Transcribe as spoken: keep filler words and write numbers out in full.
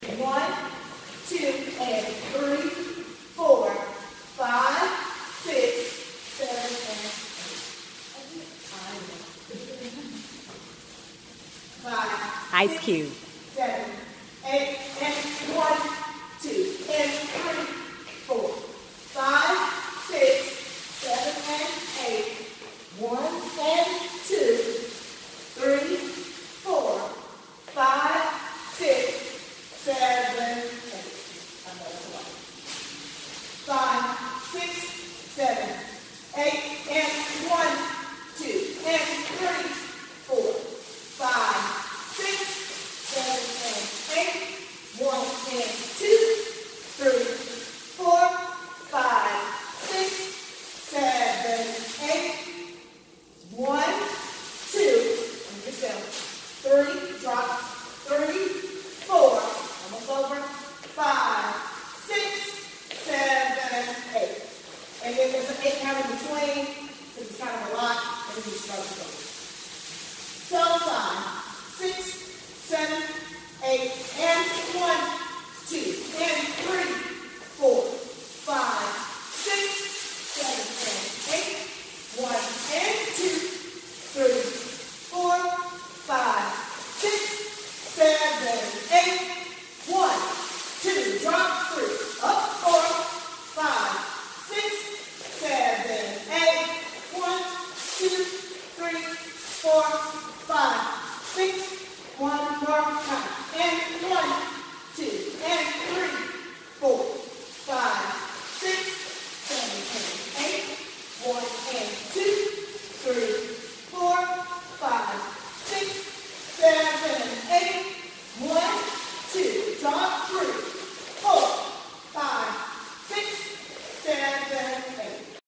One, two, and three, four, five, six, seven, and eight. Five. Ice Cube. Seven, eight, and one, two, and three, four, five, six, seven, and eight. One, and two, three, four, five, six, seven, eight. I know that's a lot. Five, six, seven, eight, and one, two, and three, four, five, six, seven, and eight. One, and two, three, four, five, six, seven, eight. One, two, and yourself. Three, drop. Three, four, almost over. Five, six, seven, eight. And then there's an eight count in between, because it's kind of a lot, and then you start to go. So five, six, seven, eight, and one, two, and three, four, five, six, seven, and eight. One, and two, three, four, five, six, seven, eight. One, two, drop three, up four, five, six, seven, eight. One, two, three, four, five, six. One more time. And one, two, and three, four, five, six, seven, and eight. One, and two, three, four, five, six, seven, eight. One, two, drop three,